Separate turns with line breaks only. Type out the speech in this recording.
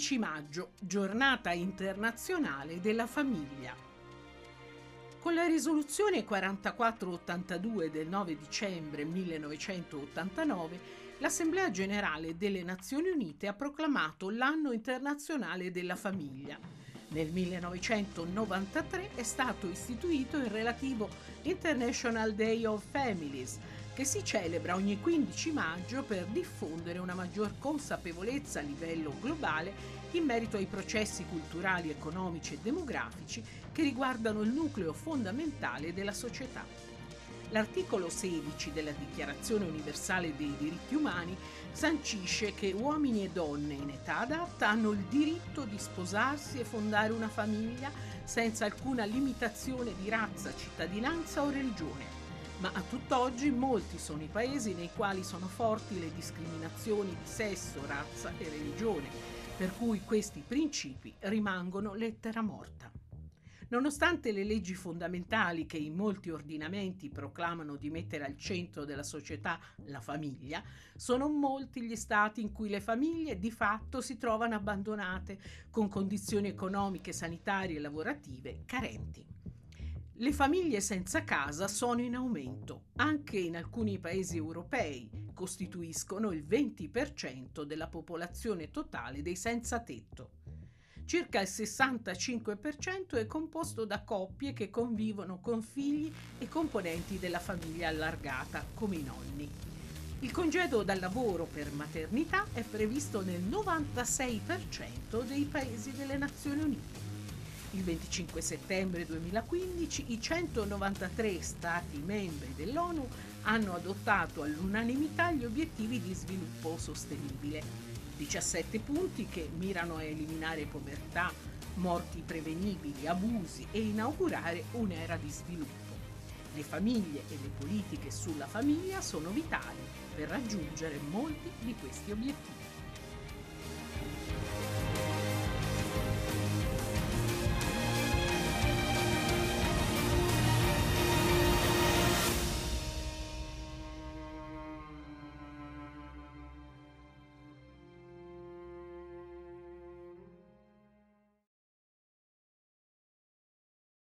15 maggio, Giornata internazionale della famiglia. Con la risoluzione 4482 del 9 dicembre 1989, l'Assemblea Generale delle Nazioni Unite ha proclamato l'Anno internazionale della famiglia. Nel 1993 è stato istituito il relativo International Day of Families, che si celebra ogni 15 maggio per diffondere una maggior consapevolezza a livello globale in merito ai processi culturali, economici e demografici che riguardano il nucleo fondamentale della società. L'articolo 16 della Dichiarazione universale dei diritti umani sancisce che uomini e donne in età adatta hanno il diritto di sposarsi e fondare una famiglia senza alcuna limitazione di razza, cittadinanza o religione. Ma a tutt'oggi molti sono i paesi nei quali sono forti le discriminazioni di sesso, razza e religione, per cui questi principi rimangono lettera morta. Nonostante le leggi fondamentali che in molti ordinamenti proclamano di mettere al centro della società la famiglia, sono molti gli stati in cui le famiglie di fatto si trovano abbandonate, con condizioni economiche, sanitarie e lavorative carenti. Le famiglie senza casa sono in aumento, anche in alcuni paesi europei, costituiscono il 20% della popolazione totale dei senza tetto. Circa il 65% è composto da coppie che convivono con figli e componenti della famiglia allargata, come i nonni. Il congedo dal lavoro per maternità è previsto nel 96% dei paesi delle Nazioni Unite. Il 25 settembre 2015 i 193 Stati membri dell'ONU hanno adottato all'unanimità gli obiettivi di sviluppo sostenibile, 17 punti che mirano a eliminare povertà, morti prevenibili, abusi e inaugurare un'era di sviluppo. Le famiglie e le politiche sulla famiglia sono vitali per raggiungere molti di questi obiettivi.